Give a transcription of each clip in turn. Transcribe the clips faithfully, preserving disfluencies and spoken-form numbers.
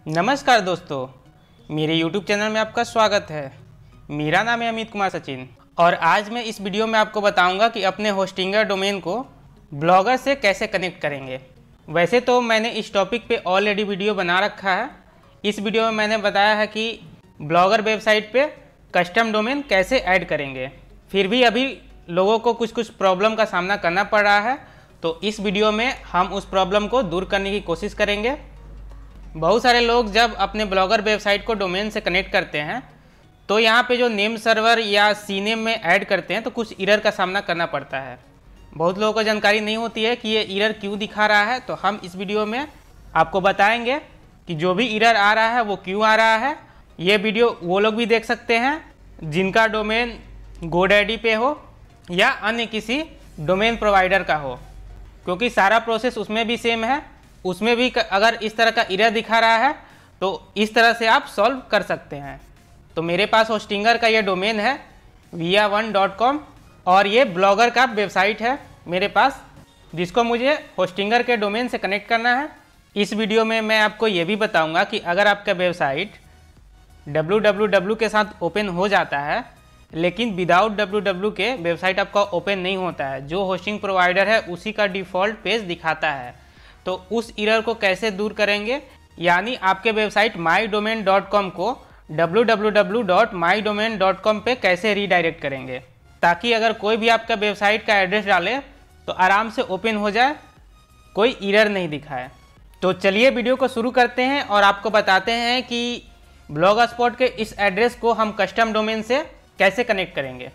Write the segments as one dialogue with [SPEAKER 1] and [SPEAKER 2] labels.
[SPEAKER 1] नमस्कार दोस्तों, मेरे YouTube चैनल में आपका स्वागत है। मेरा नाम है अमित कुमार सचिन और आज मैं इस वीडियो में आपको बताऊंगा कि अपने होस्टिंगर डोमेन को ब्लॉगर से कैसे कनेक्ट करेंगे। वैसे तो मैंने इस टॉपिक पे ऑलरेडी वीडियो बना रखा है। इस वीडियो में मैंने बताया है कि ब्लॉगर वेबसाइट पे कस्टम डोमेन कैसे ऐड करेंगे। फिर भी अभी लोगों को कुछ कुछ प्रॉब्लम का सामना करना पड़ रहा है, तो इस वीडियो में हम उस प्रॉब्लम को दूर करने की कोशिश करेंगे। बहुत सारे लोग जब अपने ब्लॉगर वेबसाइट को डोमेन से कनेक्ट करते हैं तो यहाँ पे जो नेम सर्वर या सीनेम में ऐड करते हैं तो कुछ एरर का सामना करना पड़ता है। बहुत लोगों को जानकारी नहीं होती है कि ये एरर क्यों दिखा रहा है, तो हम इस वीडियो में आपको बताएंगे कि जो भी एरर आ रहा है वो क्यों आ रहा है। ये वीडियो वो लोग भी देख सकते हैं जिनका डोमेन गोडैडी पे हो या अन्य किसी डोमेन प्रोवाइडर का हो, क्योंकि सारा प्रोसेस उसमें भी सेम है। उसमें भी अगर इस तरह का एरर दिखा रहा है तो इस तरह से आप सॉल्व कर सकते हैं। तो मेरे पास होस्टिंगर का ये डोमेन है विया वन डॉट कॉम और ये ब्लॉगर का वेबसाइट है मेरे पास, जिसको मुझे होस्टिंगर के डोमेन से कनेक्ट करना है। इस वीडियो में मैं आपको ये भी बताऊंगा कि अगर आपका वेबसाइट डब्ल्यू डब्ल्यू डब्ल्यू के साथ ओपन हो जाता है लेकिन विदाउट डब्ल्यू डब्ल्यू के वेबसाइट आपका ओपन नहीं होता है, जो होस्टिंग प्रोवाइडर है उसी का डिफ़ॉल्ट पेज दिखाता है, तो उस एरर को कैसे दूर करेंगे। यानी आपके website my domain dot com को W W W dot my domain dot com पे कैसे रीडायरेक्ट करेंगे, ताकि अगर कोई भी आपका वेबसाइट का एड्रेस डाले तो आराम से ओपन हो जाए, कोई एरर नहीं दिखाए। तो चलिए वीडियो को शुरू करते हैं और आपको बताते हैं कि ब्लॉगस्पॉट के इस एड्रेस को हम कस्टम डोमेन से कैसे कनेक्ट करेंगे।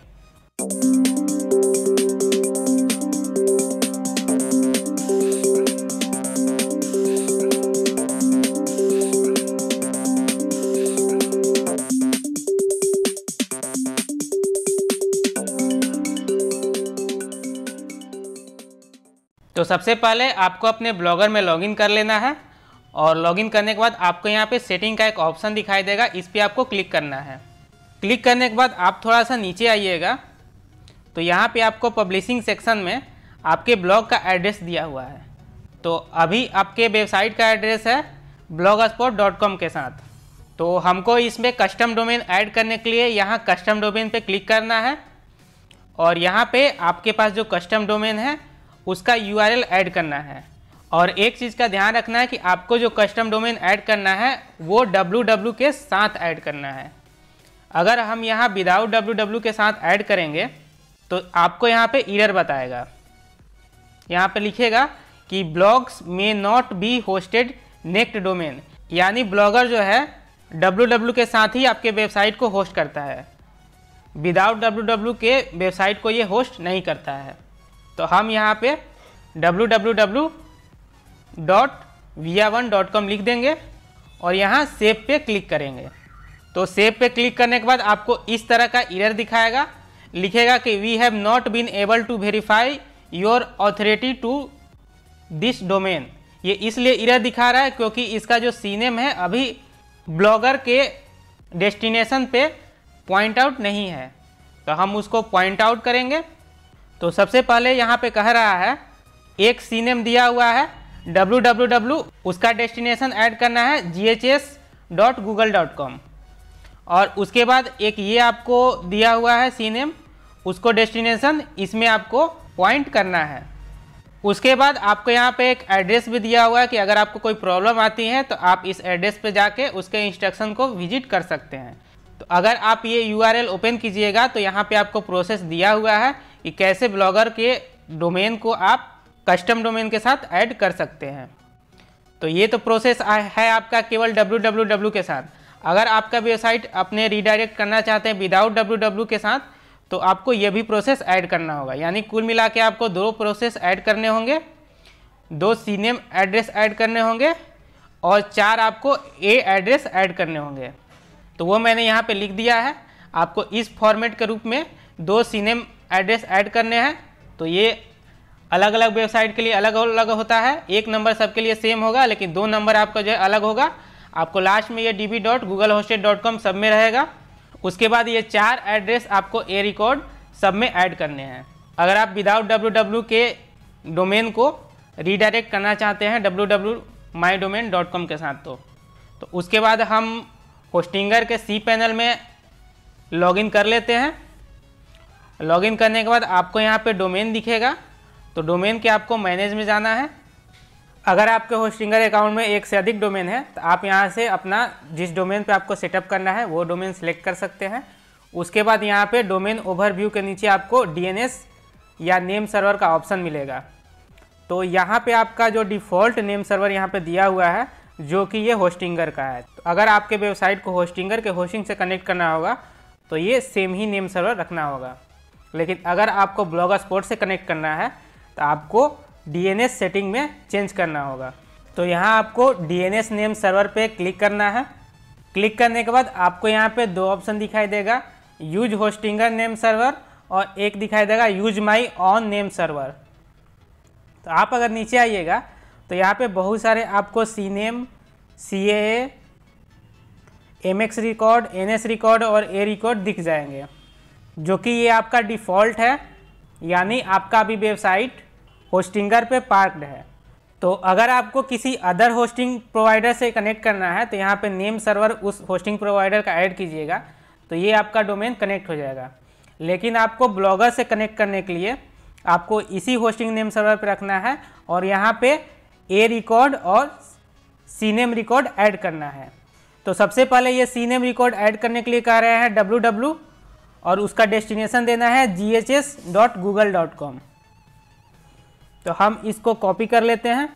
[SPEAKER 1] तो सबसे पहले आपको अपने ब्लॉगर में लॉगिन कर लेना है और लॉगिन करने के बाद आपको यहाँ पे सेटिंग का एक ऑप्शन दिखाई देगा, इस पर आपको क्लिक करना है। क्लिक करने के बाद आप थोड़ा सा नीचे आइएगा तो यहाँ पे आपको पब्लिशिंग सेक्शन में आपके ब्लॉग का एड्रेस दिया हुआ है। तो अभी आपके वेबसाइट का एड्रेस है ब्लॉगस्पॉट डॉट कॉम के साथ, तो हमको इसमें कस्टम डोमेन ऐड करने के लिए यहाँ कस्टम डोमेन पे क्लिक करना है और यहाँ पे आपके पास जो कस्टम डोमेन है उसका यू आर एल ऐड करना है। और एक चीज़ का ध्यान रखना है कि आपको जो कस्टम डोमेन ऐड करना है वो डब्ल्यू डब्ल्यू के साथ ऐड करना है। अगर हम यहाँ विदाउट डब्ल्यू डब्ल्यू के साथ ऐड करेंगे तो आपको यहाँ पे एरर बताएगा। यहाँ पे लिखेगा कि ब्लॉग्स में not be hosted next domain, यानी ब्लॉगर जो है डब्ल्यू डब्ल्यू के साथ ही आपके वेबसाइट को होस्ट करता है, विदाउट डब्ल्यू डब्ल्यू के वेबसाइट को ये होस्ट नहीं करता है। तो हम यहाँ पे W W W dot via one dot com लिख देंगे और यहाँ सेव पे क्लिक करेंगे। तो सेव पे क्लिक करने के बाद आपको इस तरह का एरर दिखाएगा, लिखेगा कि we have not been able to verify your authority to this domain. ये इसलिए एरर दिखा रहा है क्योंकि इसका जो सीनेम है अभी ब्लॉगर के डेस्टिनेशन पे पॉइंट आउट नहीं है, तो हम उसको पॉइंट आउट करेंगे। तो सबसे पहले यहाँ पे कह रहा है एक सीनेम दिया हुआ है डब्ल्यू डब्ल्यू डब्ल्यू, उसका डेस्टिनेशन ऐड करना है G H S dot Google dot com और उसके बाद एक ये आपको दिया हुआ है सीनेम, उसको डेस्टिनेशन इसमें आपको पॉइंट करना है। उसके बाद आपको यहाँ पे एक एड्रेस भी दिया हुआ है कि अगर आपको कोई प्रॉब्लम आती है तो आप इस एड्रेस पे जाके उसके इंस्ट्रक्शन को विजिट कर सकते हैं। तो अगर आप ये यू आर एल ओपन कीजिएगा तो यहाँ पे आपको प्रोसेस दिया हुआ है कि कैसे ब्लॉगर के डोमेन को आप कस्टम डोमेन के साथ ऐड कर सकते हैं। तो ये तो प्रोसेस है आपका केवल डब्ल्यू डब्ल्यू डब्ल्यू के साथ। अगर आपका वेबसाइट अपने रीडायरेक्ट करना चाहते हैं विदाउट डब्ल्यू डब्ल्यू के साथ तो आपको ये भी प्रोसेस ऐड करना होगा, यानी कुल मिला के आपको दो प्रोसेस ऐड करने होंगे, दो सीनेम एड्रेस ऐड करने होंगे और चार आपको ए एड्रेस ऐड करने होंगे। तो वो मैंने यहाँ पे लिख दिया है। आपको इस फॉर्मेट के रूप में दो सीनेम एड्रेस ऐड करने हैं। तो ये अलग अलग वेबसाइट के लिए अलग अलग होता है, एक नंबर सबके लिए सेम होगा लेकिन दो नंबर आपका जो है अलग होगा। आपको लास्ट में ये D B dot Google hosted dot com सब में रहेगा। उसके बाद ये चार एड्रेस आपको ए रिकॉर्ड सब में ऐड करने हैं। अगर आप विदाउट डब्ल्यू डब्ल्यू के डोमेन को रीडायरेक्ट करना चाहते हैं W W my domain dot com के साथ तो तो उसके बाद हम होस्टिंगर के सी पैनल में लॉगिन कर लेते हैं। लॉगिन करने के बाद आपको यहाँ पे डोमेन दिखेगा, तो डोमेन के आपको मैनेज में जाना है। अगर आपके होस्टिंगर अकाउंट में एक से अधिक डोमेन है तो आप यहाँ से अपना जिस डोमेन पे आपको सेटअप करना है वो डोमेन सेलेक्ट कर सकते हैं। उसके बाद यहाँ पे डोमेन ओवरव्यू के नीचे आपको डीएनएस या नेम सर्वर का ऑप्शन मिलेगा। तो यहाँ पे आपका जो डिफ़ॉल्ट नेम सर्वर यहाँ पे दिया हुआ है जो कि ये होस्टिंगर का है। तो अगर आपके वेबसाइट को होस्टिंगर के होस्टिंग से कनेक्ट करना होगा तो ये सेम ही नेम सर्वर रखना होगा। लेकिन अगर आपको ब्लॉगस्पॉट से कनेक्ट करना है तो आपको डीएनएस सेटिंग में चेंज करना होगा। तो यहाँ आपको डीएनएस नेम सर्वर पे क्लिक करना है। क्लिक करने के बाद आपको यहाँ पे दो ऑप्शन दिखाई देगा, यूज होस्टिंगर नेम सर्वर और एक दिखाई देगा use my own name server. तो आप अगर नीचे आइएगा तो यहाँ पे बहुत सारे आपको C name, C A, M X record, N S record और ए रिकॉर्ड दिख जाएंगे, जो कि ये आपका डिफ़ॉल्ट है, यानी आपका अभी वेबसाइट होस्टिंगर पे पार्क्ड है। तो अगर आपको किसी अदर होस्टिंग प्रोवाइडर से कनेक्ट करना है तो यहाँ पे नेम सर्वर उस होस्टिंग प्रोवाइडर का ऐड कीजिएगा, तो ये आपका डोमेन कनेक्ट हो जाएगा। लेकिन आपको ब्लॉगर से कनेक्ट करने के लिए आपको इसी होस्टिंग नेम सर्वर पे रखना है और यहाँ पे ए रिकॉर्ड और सी नेम रिकॉर्ड ऐड करना है। तो सबसे पहले ये सी नेम रिकॉर्ड ऐड करने के लिए कह रहे हैं डब्ल्यू डब्ल्यू और उसका डेस्टिनेशन देना है G H S dot Google dot com. तो हम इसको कॉपी कर लेते हैं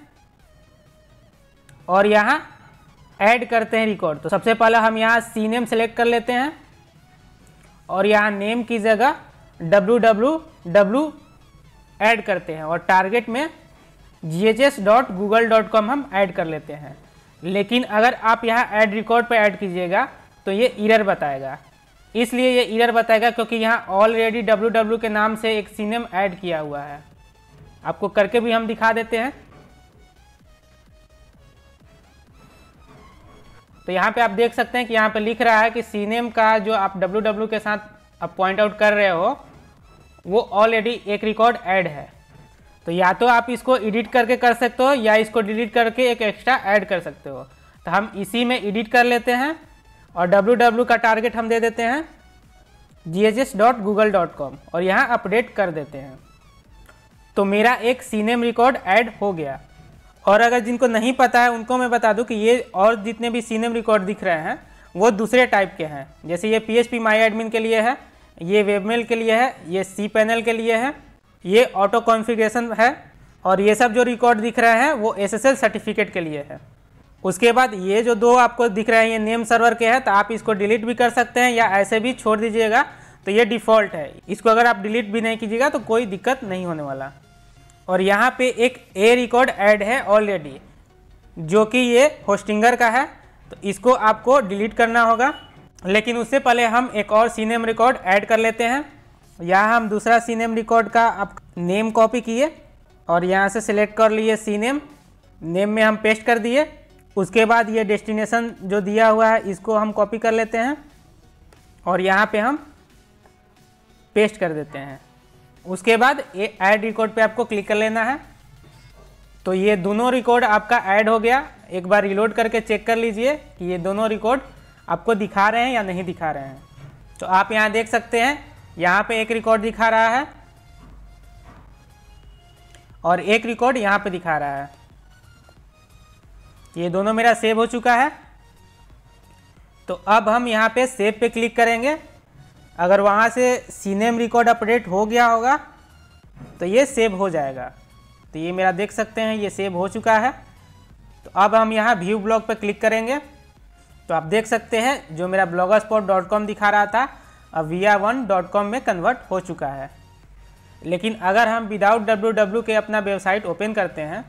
[SPEAKER 1] और यहाँ ऐड करते हैं रिकॉर्ड। तो सबसे पहले हम यहाँ सी नेम सेलेक्ट कर लेते हैं और यहाँ नेम की जगह डब्ल्यू डब्ल्यू डब्ल्यू ऐड करते हैं और टारगेट में G H S dot Google dot com हम ऐड कर लेते हैं। लेकिन अगर आप यहाँ ऐड रिकॉर्ड पे ऐड कीजिएगा तो ये एरर बताएगा। इसलिए ये एरर बताएगा क्योंकि यहाँ ऑलरेडी डब्ल्यू डब्ल्यू के नाम से एक सीनेम ऐड किया हुआ है। आपको करके भी हम दिखा देते हैं। तो यहाँ पे आप देख सकते हैं कि यहाँ पे लिख रहा है कि सीनेम का जो आप डब्ल्यू डब्ल्यू के साथ आप पॉइंट आउट कर रहे हो वो ऑलरेडी एक रिकॉर्ड ऐड है। तो या तो आप इसको एडिट करके कर सकते हो या इसको डिलीट करके एक एक्स्ट्रा ऐड कर सकते हो। तो हम इसी में एडिट कर लेते हैं और डब्ल्यू डब्ल्यू का टारगेट हम दे देते हैं G H S dot Google dot com और यहाँ अपडेट कर देते हैं। तो मेरा एक सीनेम रिकॉर्ड ऐड हो गया। और अगर जिनको नहीं पता है उनको मैं बता दूं कि ये और जितने भी सीनेम रिकॉर्ड दिख रहे हैं वो दूसरे टाइप के हैं। जैसे ये P H P my admin के लिए है, ये वेबमेल के लिए है, ये सी पैनल के लिए है, ये ऑटो कॉन्फ़िगरेशन है और ये सब जो रिकॉर्ड दिख रहे हैं वो एस एस एल सर्टिफिकेट के लिए है। उसके बाद ये जो दो आपको दिख रहे हैं ये नेम सर्वर के हैं, तो आप इसको डिलीट भी कर सकते हैं या ऐसे भी छोड़ दीजिएगा। तो ये डिफ़ॉल्ट है, इसको अगर आप डिलीट भी नहीं कीजिएगा तो कोई दिक्कत नहीं होने वाला। और यहाँ पे एक ए रिकॉर्ड ऐड है ऑलरेडी जो कि ये होस्टिंगर का है, तो इसको आपको डिलीट करना होगा। लेकिन उससे पहले हम एक और सीनेम रिकॉर्ड ऐड कर लेते हैं। यहाँ हम दूसरा सीनेम रिकॉर्ड का आप नेम कॉपी किए और यहाँ से सिलेक्ट कर लिए सीनेम, नेम में हम पेस्ट कर दिए। उसके बाद ये डेस्टिनेशन जो दिया हुआ है इसको हम कॉपी कर लेते हैं और यहाँ पे हम पेस्ट कर देते हैं। उसके बाद ये ऐड रिकॉर्ड पे आपको क्लिक कर लेना है। तो ये दोनों रिकॉर्ड आपका ऐड हो गया। एक बार रिलोड करके चेक कर लीजिए कि ये दोनों रिकॉर्ड आपको दिखा रहे हैं या नहीं दिखा रहे हैं। तो आप यहाँ देख सकते हैं, यहाँ पे एक रिकॉर्ड दिखा रहा है और एक रिकॉर्ड यहाँ पे दिखा रहा है। ये दोनों मेरा सेव हो चुका है। तो अब हम यहाँ पे सेव पे क्लिक करेंगे। अगर वहाँ से सीनेम रिकॉर्ड अपडेट हो गया होगा तो ये सेव हो जाएगा। तो ये मेरा देख सकते हैं ये सेव हो चुका है। तो अब हम यहाँ व्यू ब्लॉग पे क्लिक करेंगे तो आप देख सकते हैं जो मेरा ब्लॉगस्पॉट डॉट कॉम दिखा रहा था अब V R one dot com में कन्वर्ट हो चुका है। लेकिन अगर हम विदाउट डब्ल्यू डब्ल्यू के अपना वेबसाइट ओपन करते हैं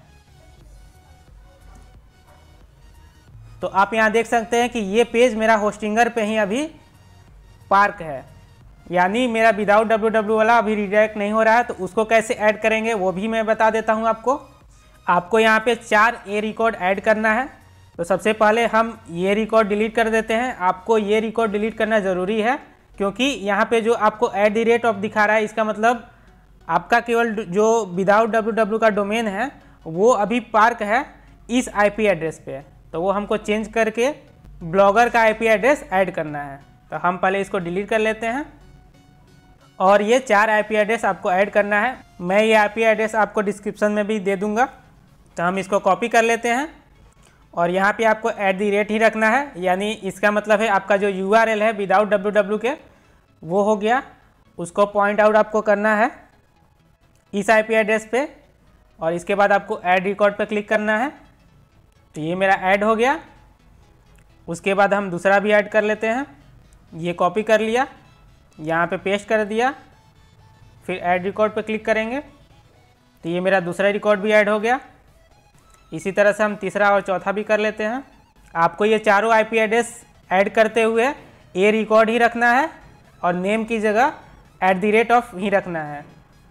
[SPEAKER 1] तो आप यहाँ देख सकते हैं कि ये पेज मेरा होस्टिंगर पे ही अभी पार्क है, यानी मेरा विदाउट डब्ल्यू डब्ल्यू वाला अभी रिडायरेक्ट नहीं हो रहा है। तो उसको कैसे ऐड करेंगे वो भी मैं बता देता हूँ आपको। आपको यहाँ पे चार ए रिकॉर्ड ऐड करना है। तो सबसे पहले हम ये रिकॉर्ड डिलीट कर देते हैं। आपको ये रिकॉर्ड डिलीट करना ज़रूरी है क्योंकि यहाँ पे जो आपको एट दी रेट ऑफ दिखा रहा है इसका मतलब आपका केवल जो विदाउट डब्ल्यू डब्ल्यू का डोमेन है वो अभी पार्क है इस आईपी एड्रेस पे। तो वो हमको चेंज करके ब्लॉगर का आईपी एड्रेस ऐड करना है। तो हम पहले इसको डिलीट कर लेते हैं और ये चार आईपी एड्रेस आपको ऐड करना है। मैं ये आईपी एड्रेस आपको डिस्क्रिप्शन में भी दे दूंगा। तो हम इसको कॉपी कर लेते हैं और यहाँ पे आपको एट दी रेट ही रखना है, यानी इसका मतलब है आपका जो यूआरएल है विदाउट डब्ल्यू डब्ल्यू के वो हो गया, उसको पॉइंट आउट आपको करना है इस आईपी एड्रेस पे और इसके बाद आपको ऐड रिकॉर्ड पे क्लिक करना है। तो ये मेरा ऐड हो गया। उसके बाद हम दूसरा भी ऐड कर लेते हैं। ये कॉपी कर लिया, यहाँ पे पेस्ट कर दिया, फिर ऐड रिकॉर्ड पे क्लिक करेंगे तो ये मेरा दूसरा रिकॉर्ड भी ऐड हो गया। इसी तरह से हम तीसरा और चौथा भी कर लेते हैं। आपको ये चारों आईपी एड्रेस ऐड करते हुए ए रिकॉर्ड ही रखना है और नेम की जगह एट द रेट ऑफ ही रखना है।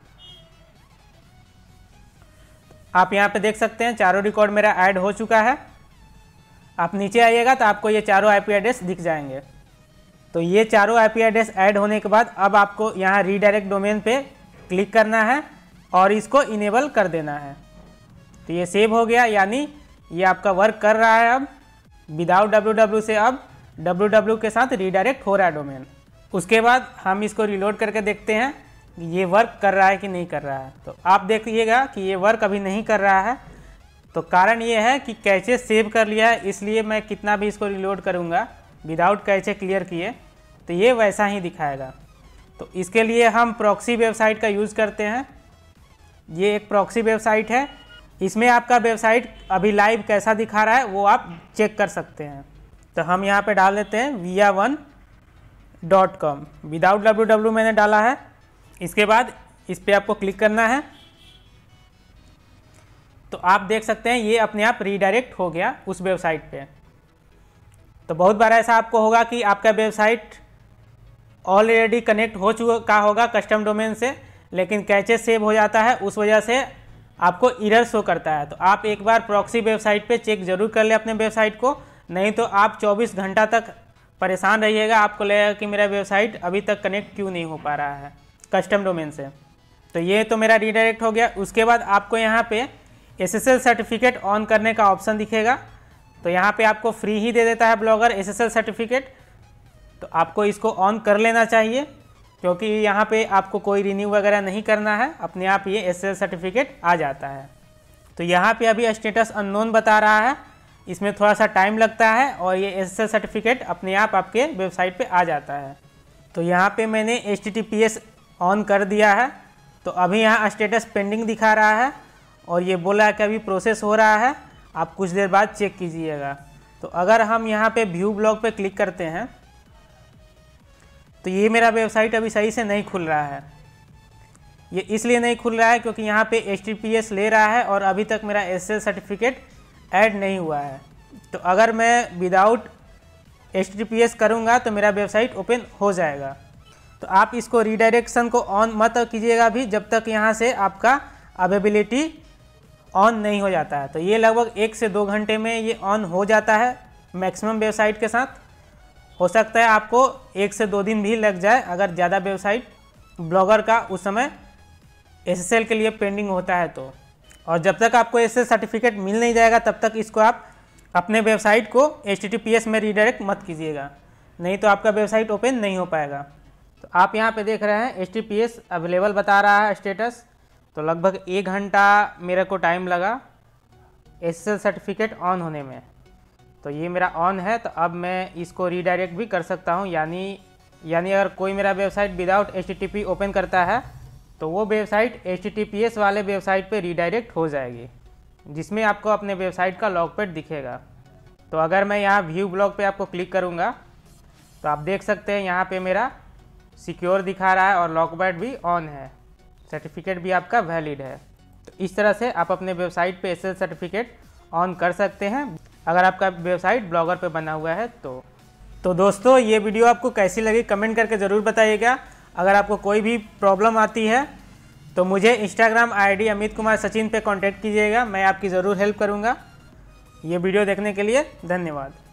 [SPEAKER 1] आप यहाँ पे देख सकते हैं चारों रिकॉर्ड मेरा ऐड हो चुका है। आप नीचे आइएगा तो आपको ये चारों आईपी एड्रेस दिख जाएंगे। तो ये चारों आईपी एड्रेस ऐड होने के बाद अब आपको यहाँ रीडायरेक्ट डोमेन पे क्लिक करना है और इसको इनेबल कर देना है। तो ये सेव हो गया, यानी ये आपका वर्क कर रहा है। अब विदाउट डब्ल्यू डब्ल्यू से अब डब्ल्यू डब्ल्यू के साथ रीडायरेक्ट हो रहा है डोमेन। उसके बाद हम इसको रिलोड करके देखते हैं ये वर्क कर रहा है कि नहीं कर रहा है। तो आप देखिएगा कि ये वर्क अभी नहीं कर रहा है। तो कारण ये है कि कैचे सेव कर लिया है, इसलिए मैं कितना भी इसको रिलोड करूँगा विदाउट कैचे क्लियर किए तो ये वैसा ही दिखाएगा। तो इसके लिए हम प्रॉक्सी वेबसाइट का यूज़ करते हैं। ये एक प्रॉक्सी वेबसाइट है, इसमें आपका वेबसाइट अभी लाइव कैसा दिखा रहा है वो आप चेक कर सकते हैं। तो हम यहाँ पे डाल देते हैं via one dot com, without W W मैंने डाला है। इसके बाद इस पर आपको क्लिक करना है तो आप देख सकते हैं ये अपने आप रीडायरेक्ट हो गया उस वेबसाइट पे। तो बहुत बार ऐसा आपको होगा कि आपका वेबसाइट ऑलरेडी कनेक्ट हो चुका होगा कस्टम डोमेन से, लेकिन कैचे सेव हो जाता है, उस वजह से आपको एरर शो करता है। तो आप एक बार प्रॉक्सी वेबसाइट पे चेक जरूर कर ले अपने वेबसाइट को, नहीं तो आप चौबीस घंटा तक परेशान रहिएगा। आपको लगेगा कि मेरा वेबसाइट अभी तक कनेक्ट क्यों नहीं हो पा रहा है कस्टम डोमेन से। तो ये तो मेरा रीडायरेक्ट हो गया। उसके बाद आपको यहाँ पे S S L certificate on करने का ऑप्शन दिखेगा। तो यहाँ पे आपको फ्री ही दे देता है blogger S S L certificate. तो आपको इसको ऑन कर लेना चाहिए, क्योंकि यहाँ पे आपको कोई रिन्यू वगैरह नहीं करना है, अपने आप ये एस एस एल सर्टिफिकेट आ जाता है। तो यहाँ पे अभी स्टेटस अननोन बता रहा है, इसमें थोड़ा सा टाइम लगता है और ये एस एस एल सर्टिफिकेट अपने आप आपके वेबसाइट पे आ जाता है। तो यहाँ पे मैंने H T T P S on कर दिया है। तो अभी यहाँ स्टेटस पेंडिंग दिखा रहा है और ये बोला है कि अभी प्रोसेस हो रहा है, आप कुछ देर बाद चेक कीजिएगा। तो अगर हम यहाँ पे व्यू ब्लॉग पे क्लिक करते हैं तो ये मेरा वेबसाइट अभी सही से नहीं खुल रहा है। ये इसलिए नहीं खुल रहा है क्योंकि यहाँ पे H T T P S ले रहा है और अभी तक मेरा S S L certificate add नहीं हुआ है। तो अगर मैं without H T T P S करूँगा तो मेरा वेबसाइट ओपन हो जाएगा। तो आप इसको रीडायरेक्शन को ऑन मत कीजिएगा अभी, जब तक यहाँ से आपका अवेलेबिलिटी ऑन नहीं हो जाता है। तो ये लगभग एक से दो घंटे में ये ऑन हो जाता है मैक्सिमम वेबसाइट के साथ। हो सकता है आपको एक से दो दिन भी लग जाए अगर ज़्यादा वेबसाइट ब्लॉगर का उस समय एस एस एल के लिए पेंडिंग होता है तो। और जब तक आपको एस एस एल सर्टिफिकेट मिल नहीं जाएगा तब तक इसको आप अपने वेबसाइट को H T T P S में रीडायरेक्ट मत कीजिएगा, नहीं तो आपका वेबसाइट ओपन नहीं हो पाएगा। तो आप यहाँ पे देख रहे हैं H T T P S available बता रहा है स्टेटस। तो लगभग एक घंटा मेरे को टाइम लगा S S L certificate on होने में। तो ये मेरा ऑन है, तो अब मैं इसको रीडायरेक्ट भी कर सकता हूँ। यानी यानी अगर कोई मेरा website without H T T P open करता है तो वो website H T T P S वाले वेबसाइट पे रीडायरेक्ट हो जाएगी, जिसमें आपको अपने वेबसाइट का लॉग पैड दिखेगा। तो अगर मैं यहाँ व्यू ब्लॉग पे आपको क्लिक करूँगा तो आप देख सकते हैं यहाँ पे मेरा सिक्योर दिखा रहा है और लॉग पैड भी ऑन है, सर्टिफिकेट भी आपका वैलिड है। तो इस तरह से आप अपने वेबसाइट पे S S L certificate on कर सकते हैं अगर आपका वेबसाइट ब्लॉगर पे बना हुआ है तो। तो दोस्तों ये वीडियो आपको कैसी लगी कमेंट करके ज़रूर बताइएगा। अगर आपको कोई भी प्रॉब्लम आती है तो मुझे इंस्टाग्राम आईडी अमित कुमार सचिन पे कांटेक्ट कीजिएगा, मैं आपकी ज़रूर हेल्प करूँगा। ये वीडियो देखने के लिए धन्यवाद।